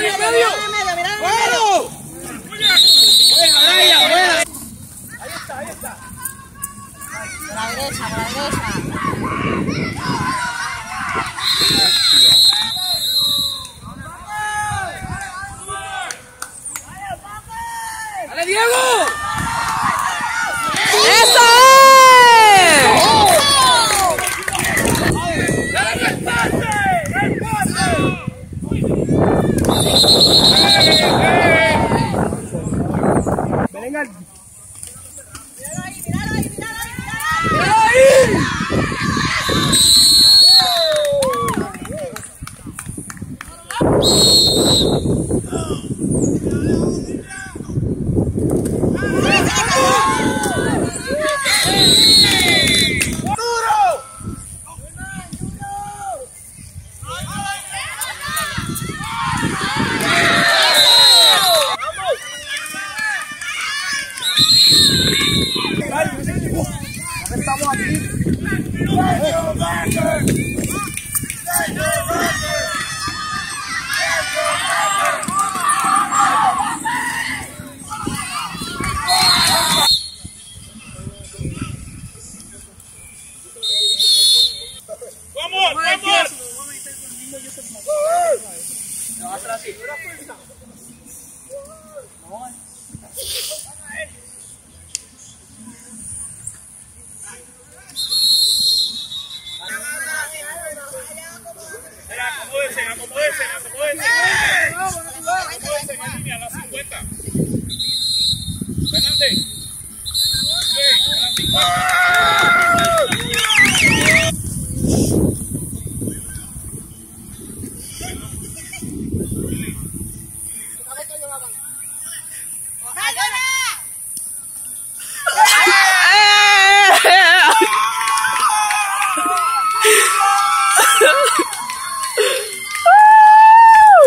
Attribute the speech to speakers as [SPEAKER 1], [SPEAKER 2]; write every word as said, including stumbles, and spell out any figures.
[SPEAKER 1] medio, medio. ¡Bueno! Ahí está, ahí está.
[SPEAKER 2] Por la derecha, por la derecha.
[SPEAKER 1] ¡Dale, Diego!
[SPEAKER 2] ¡Eso
[SPEAKER 1] Venga.
[SPEAKER 2] ¡Míralo ahí, míralo ahí, míralo ahí!
[SPEAKER 1] ¡Míralo ahí! Estamos aquí. ¡Vamos, vamos! No va a ser así. Acomódense, acomódense, acomódense. Acomódense en línea a las cincuenta. Fernández.